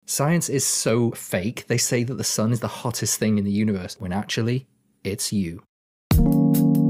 Science is so fake. They say that the sun is the hottest thing in the universe, when actually, it's you.